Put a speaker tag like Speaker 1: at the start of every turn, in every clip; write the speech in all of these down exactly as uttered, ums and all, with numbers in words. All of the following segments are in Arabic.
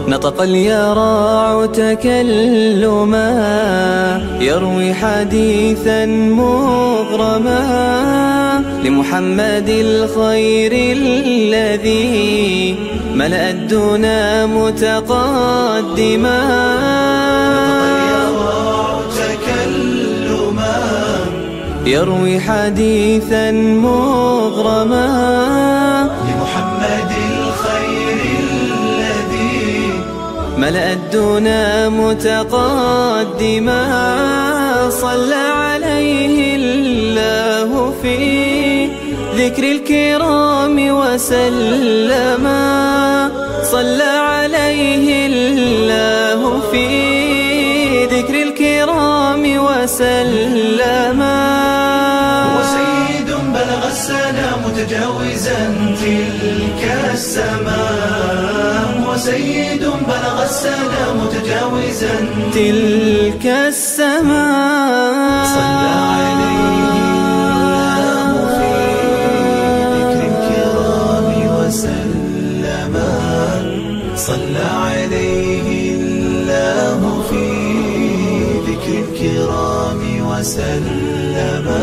Speaker 1: نطق اليراع تكلما يروي حديثا مغرما لمحمد الخير الذي ملأ الدنا متقدما. يروي حديثا مغرما
Speaker 2: لمحمد الخير الذي
Speaker 1: ملأ الدنا متقدما. صلى عليه الله في ذكر الكرام وسلما. صلى عليه الله في ذكر الكرام وسلما.
Speaker 2: وسيد بلغ السنا متجاوزا تلك السماء. وسيد بلغ السنا متجاوزا
Speaker 1: تلك السماء.
Speaker 2: صلى عليه الله في ذكر الكرام وسلما. صلى عليه الله في ذكر الكرام وسلما.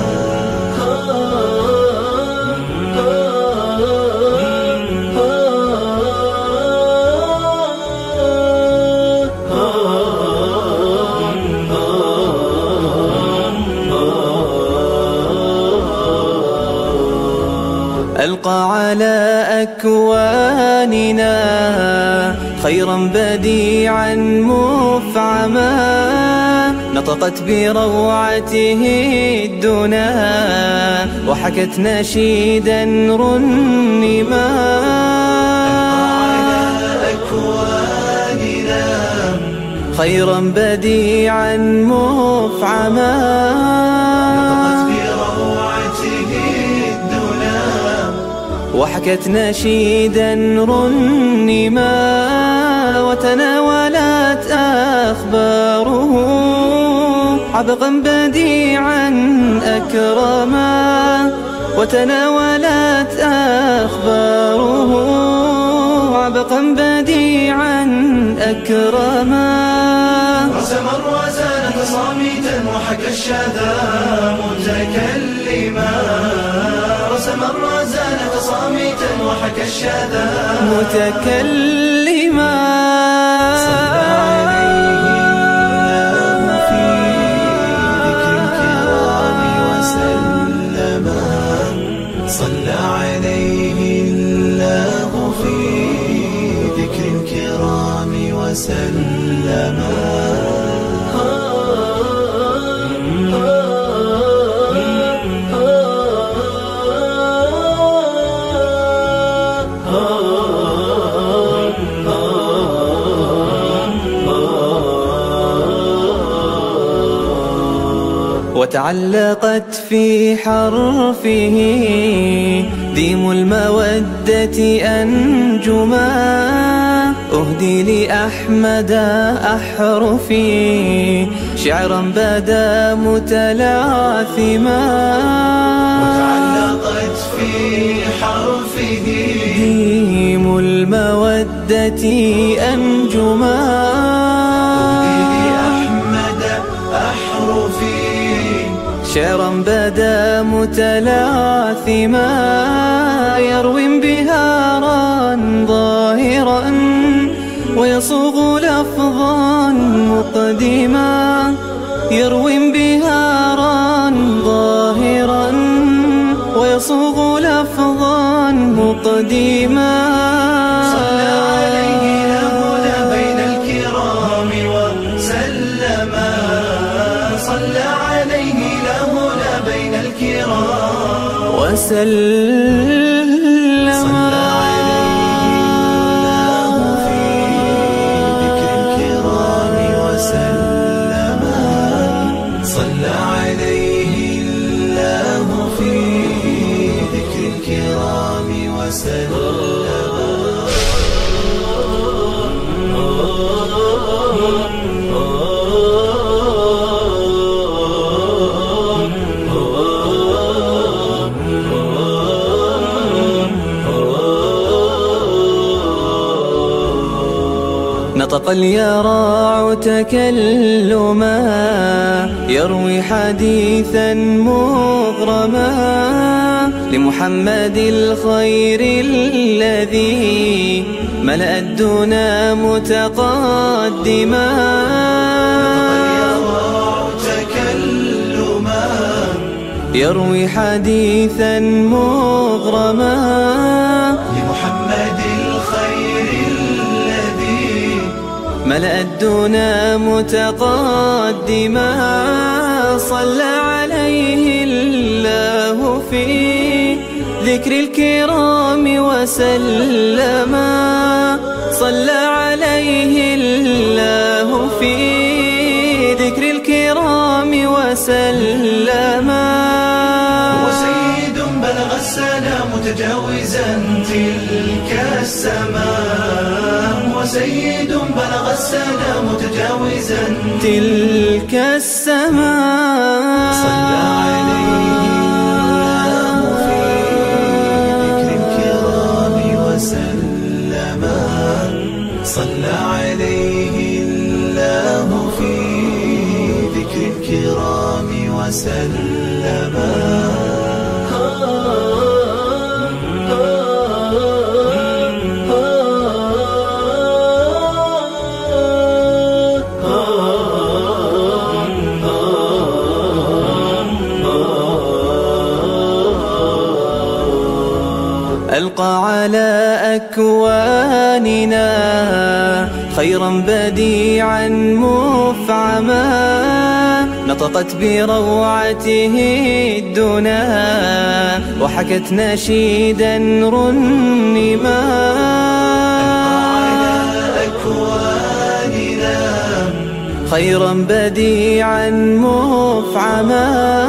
Speaker 1: ألقى على أكواننا خيرا بديعا مفعما. نطقت بروعته الدنا وحكت نشيدا رنما. خيرا بديعا مفعما. وحكت نشيدا رنما. وتناولت أخباره عبقا بديعا أكرما. وتناولت أخباره عبقا بديعا أكرما.
Speaker 2: رسم الرزانة صامتا وحكى الشذا متكلما. رسم الرزانة صامتا وحكى الشذا
Speaker 1: متكلما.
Speaker 2: صلى عليه الله في ذكر الكرام وسلما. صلى عليه الله في ذكر الكرام وسلما.
Speaker 1: وتعلقت في حرفه ديم المودة أنجما. أهدي لأحمد أحرفي شعرا بدا متلاثما.
Speaker 2: وتعلقت في حرفه
Speaker 1: ديم المودة أنجما. شعرا بدا متلاثما. يروي انبهارا ظاهرا ويصوغ لفظا مقدما. يروي انبهارا ظاهرا ويصوغ لفظا مقدما.
Speaker 2: صلى عليه لهنا بين الكرام وسلما. صلى عليه لهنا بين الكرام
Speaker 1: وسلم.
Speaker 2: صلى عليه الله في ذكر الكرام وسلما. صلى عليه الله في ذكر الكرام وسلما.
Speaker 1: نطق اليراع تكلما يروي حديثا مغرما لمحمد الخير الذي ملأ الدنا متقدما. يروي حديثا مغرما
Speaker 2: لمحمد الخير الذي
Speaker 1: ملأ الدنا متقدما. صلى عليه الله في ذكر الكرام وسلما. صلى عليه الله في ذكر الكرام وسلما.
Speaker 2: هو سيد بلغ السنا متجاوزا تلك السماء. هو سيد بلغ السنا متجاوزا
Speaker 1: تلك السماء.
Speaker 2: صلى عليه الله في ذكر الكرام وسلما. صلى عليه الله في ذكر الكرام وسلما.
Speaker 1: ألقى على أكواننا خيرا بديعا مفعما. نطقت بروعته الدنا وحكت نشيدا رنما. خيرا بديعا مفعما.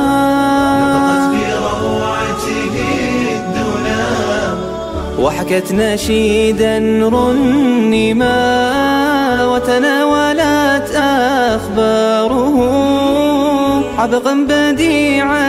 Speaker 1: وحكت نشيدا رنما. وتناولت أخباره عبقا بديعا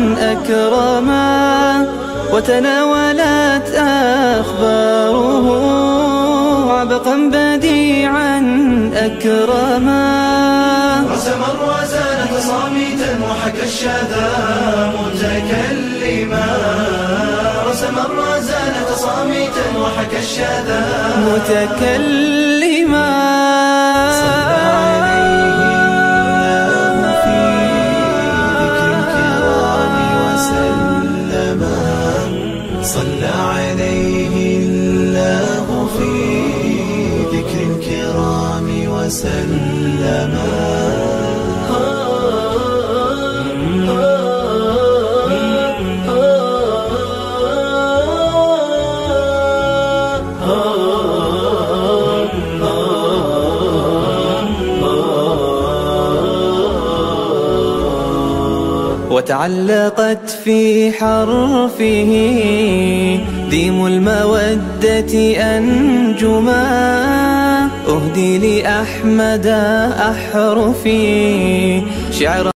Speaker 1: أكرما. وتناولت أخباره عبقا بديعا أكرما.
Speaker 2: رسم الرزانة صامتا وحكى الشذا متكلما. رسم الرزانة صامتا وحكى الشذا
Speaker 1: متكلما.
Speaker 2: صلى عليه الله في ذكر الكرام وسلما. صلى عليه الله في ذكر الكرام وسلما.
Speaker 1: وتعلقت في حرفه ديم المودة أنجما. أهدي لأحمد أحرفي شعرا